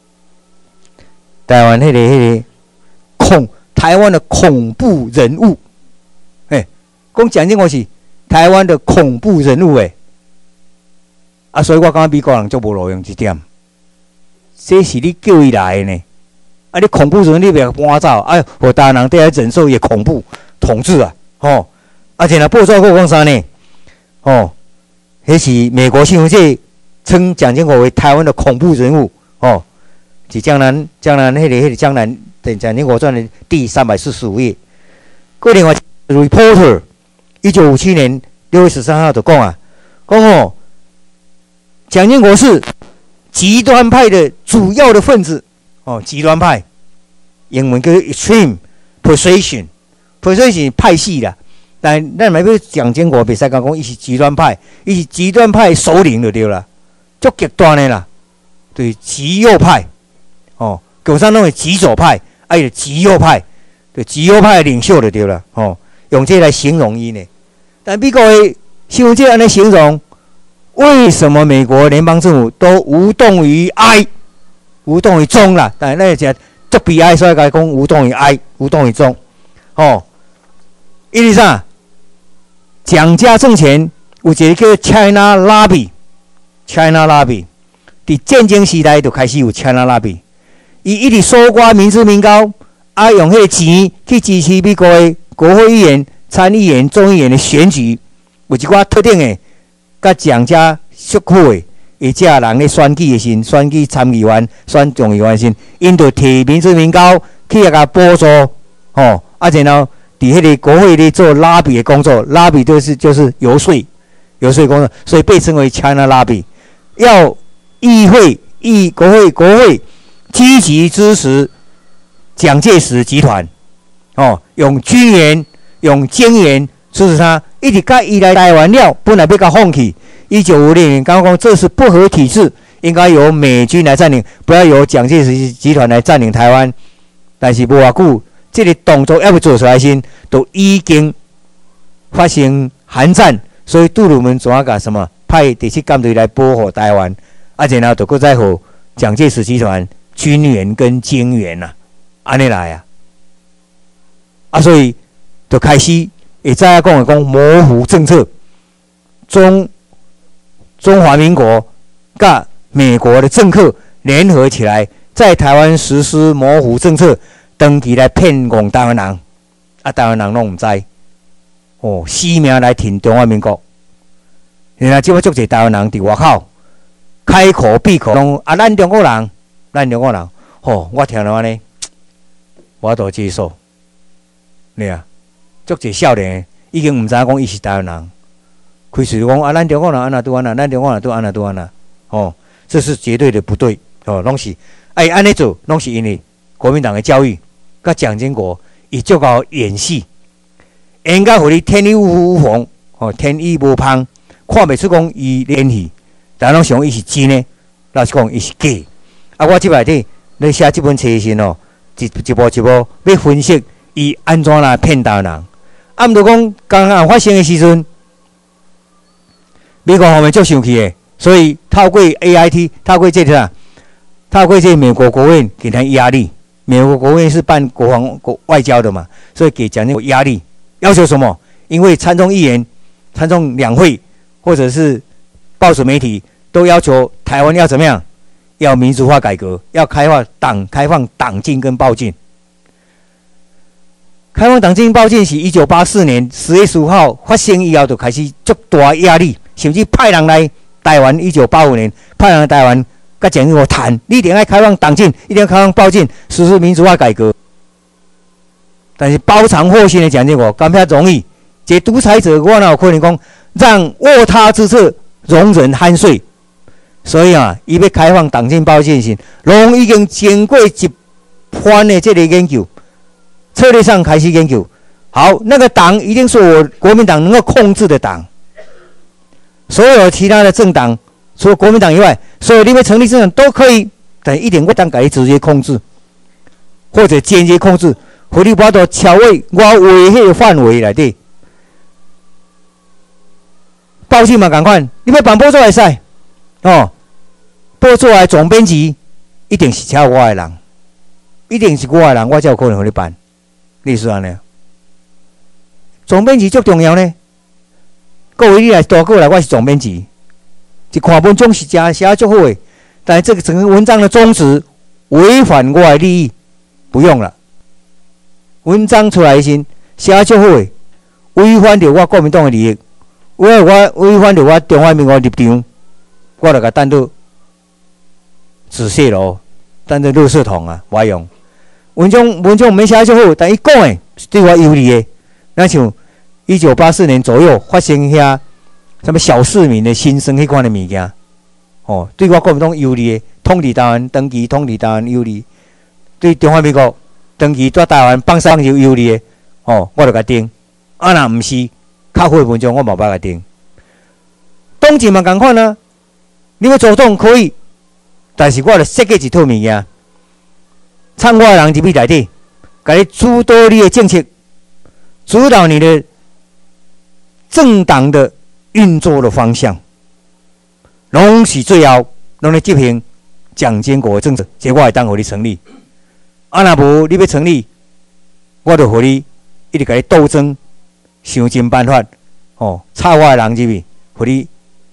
台湾迄个台湾的恐怖人物，讲蒋经国是台湾的恐怖人物诶。啊，所以我感觉美国人足无路用这点，这是你叫伊来的呢。啊，你恐怖人物你别搬走，啊，互大人在忍受也恐怖统治啊，吼！而且呢，报纸还讲啥呢？吼，迄是美国新闻界称蒋经国为台湾的恐怖人物，吼，是江南迄个江南的蒋经国传的第345页。过另外 ，reporter 1957年6月13号就讲啊，讲吼。蒋经国是极端派的主要的分子，哦，极端派，英文叫 extreme persuasion 派系啦。但咱咪要蒋经国，袂使讲伊是极端派，伊是极端派首领就对啦，足极端的啦，对，极右派，哦，共产党的极左派，啊，伊极右派，对，极右派的领袖就对啦，哦，用这来形容伊呢。但美国的新闻界安尼形容。为什么美国联邦政府都无动于哀，无动于衷啦？但那个足悲哀，所以讲无动于哀，无动于衷。哦，因为啥？蒋家政权有一个叫 China Lobby，China Lobby， 伫战争时代就开始有 China Lobby， 伊一直搜刮民脂民膏，啊，用迄个钱去支持美国的国会议员、参议员、众议员的选举，有一寡特定的。甲蒋家属口的，或者人咧选举的时，选举参议员、选众议员时，因就摕民脂民膏去甲补助，吼，啊，然后伫迄个国会咧做拉比的工作，拉比就是游说工作，所以被称为 China Lobby。要国会积极支持蒋介石集团，哦，用军援、用经援支持他。一直甲伊来台湾了，本来要甲放弃。1950年刚讲这是不合体制，应该由美军来占领，不要由蒋介石集团来占领台湾。但是无偌久，这个动作要不做出来先，都已经发生韩战，所以杜鲁门怎啊甲什么派第7舰队来保护台湾，啊，然后就搁再互蒋介石集团军援跟经援呐，安尼来啊，啊，所以就开始。会知影讲模糊政策，中华民国甲美国的政客联合起来，在台湾实施模糊政策，长期来骗讲台湾人，啊，台湾人拢毋知，哦，死命来挺中华民国。然后即摆足侪台湾人伫外口开口闭口拢啊，咱中国人，吼，我听了安尼，我都接受，你啊。足侪少年已经毋知影讲伊是台湾人，开始讲啊，咱中国人安那拄安那，咱中国人都安那拄安那，哦，这是绝对的不对，哦，拢是安尼做，拢是因为国民党的教育，甲蒋经国伊足够演戏，应该互你天衣无缝，哦，天衣无缝，看袂出讲伊演戏，但拢想伊是真的，老实讲伊是假。啊，我即摆底咧写这本册时哦，一步要分析伊安怎来骗台湾人。啊，毋着讲刚刚发生的时阵，美国方面足生气的，所以透过 AIT， 透过这美国国务院给他压力。美国国务院是办国防外交的嘛，所以给蒋经国压力，要求什么？因为参众议员、参众两会或者是报纸媒体都要求台湾要怎么样？要民主化改革，要开放党禁跟报禁。开放党禁报禁是1984年10月15号发生以后，就开始足大压力，甚至派人来台湾。1985年派人来台湾，甲蒋经国谈，你一定要开放党禁，一定要开放报禁，实施民主化改革。但是包藏祸心的蒋经国，敢遐容易？这独裁者我哪有可能讲让卧榻之侧容忍酣睡？所以啊，伊要开放党禁报禁时，拢已经经过一番的这个研究。策略上开始研究，好，那个党一定是我国民党能够控制的党，所有其他的政党，除了国民党以外，所有你要成立政党都可以，但一定会当改直接控制，或者间接控制， 互你无度超越我维迄个范围内底。报纸嘛共款，你要办报纸会使，哦，报纸的总编辑一定是请我的人，一定是我的人，我才有可能互你办。类似安尼，总编辑足重要呢。各位你来多过来，我是总编辑。一看文章是写足好的，但是这个整个文章的宗旨违反我的利益，不用了。文章出来时写足好的，违反着我国民党的利益，违反着我中华民国立场，我就甲等到止泻咯，等到垃圾桶啊，无用。文章毋免写足好，但伊讲的是对我有利的。咱像1984年左右发生遐什么小市民的心声迄款的物件，哦，对我国民党有利的，统治台湾长期统治台湾有利，对中华民国长期在台湾放生就有利的，哦，我就甲定。啊，若毋是较好的文章，我无法甲定。党纪嘛共款啊，你要做党可以，但是我著设计一套物件。参我的人入去内底，甲你主导你的政策，主导你的政党的运作的方向，拢是最后拢咧执行蒋经国的政策，这我会当互你成立。啊，若无你要成立，我就互你一直甲你斗争，想尽办法，哦，插我的人入去，互你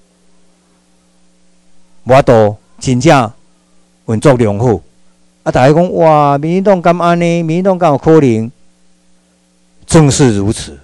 无法度真正运作良好。啊！大家讲哇，民进党敢安尼？民进党敢有可能？正是如此。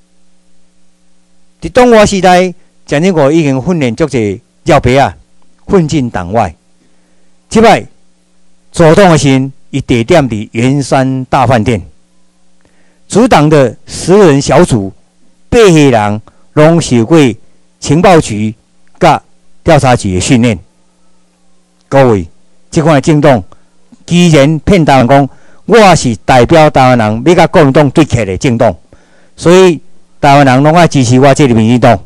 伫党外时代，蒋经国已经训练足侪鸟爸啊，混进党外。即摆组党的时，伊地点伫圆山大饭店。主党的10人小组，8个人拢受过情报局甲调查局的训练。各位，即款政党。居然骗台湾讲，我是代表台湾人要甲国民党对决的政党，所以台湾人拢爱支持我这个民进党。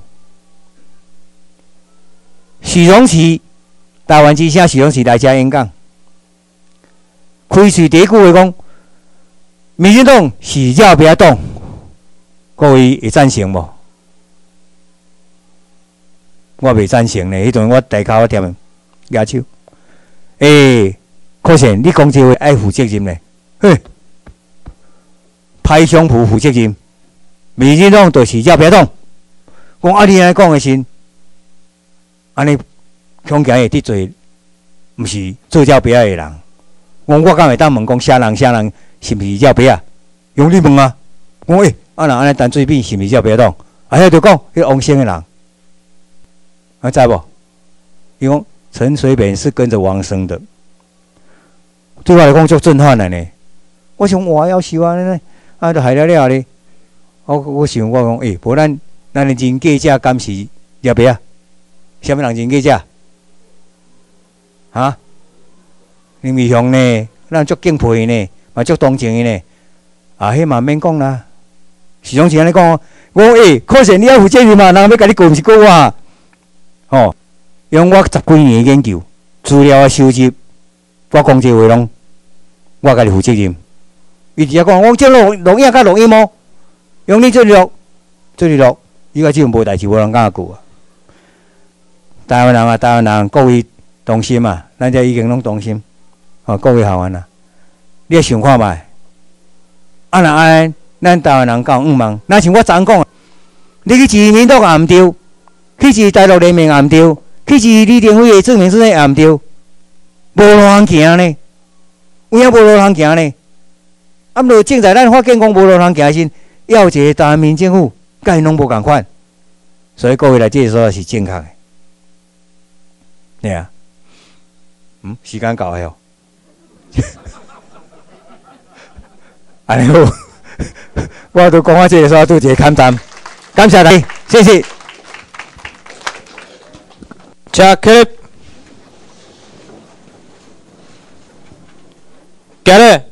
许荣奇，台湾之声许荣奇来遮演讲，开嘴第一句话讲，民进党是鸟爸党，各位会赞成无？我袂赞成咧，迄阵我大口点举手，可是你讲这话爱负责任咧，嘿，拍胸脯负责任。民进党就是鸟爸党，讲啊你安尼讲的时，安尼恐惊会得罪，毋是做鸟爸的人。讲我敢会当问讲啥人是毋是鸟爸啊？用你问啊？讲啊人安尼陈水扁是毋是鸟爸党？啊遐就讲迄王生的人，啊知无？伊讲陈水扁是跟着王生的。对我来讲足震撼的呢！我想哇，要死啊！呢，啊，都害了了咧。我想我讲，无咱的人计者敢是鸟爸啊？啥物人人计者？啊？林美雄呢？咱足敬佩呢，嘛足同情伊呢。啊，迄嘛免讲啦。许荣庆安尼讲，我可是你要负责任嘛，人要甲你告毋是告我啊？哦，用我10几年的研究资料的收集。我讲这话拢，我家己负责任。伊直接讲，我这录影甲录音哦，用你这里录，伊个即种无代志，无人敢讲啊。台湾人啊，台湾人，各位同心啊，咱这已经拢同心，哦，各位校员啊，你也想看觅，啊若安，咱台湾人敢有毋茫？那像我昨讲啊，你去支民党也毋对，去支大陆联盟也毋对，去支李登辉的证明书也毋对。无路通行呢，有影无路通行呢？啊，毋正在咱发现讲无路通行时，要一个台湾民政府，甲因拢无共款，所以各位来这个说是正确的，对啊。时间到了哦，安尼好，我都讲我这个说做一个勘站，感谢大家，谢谢。Check it. Get it?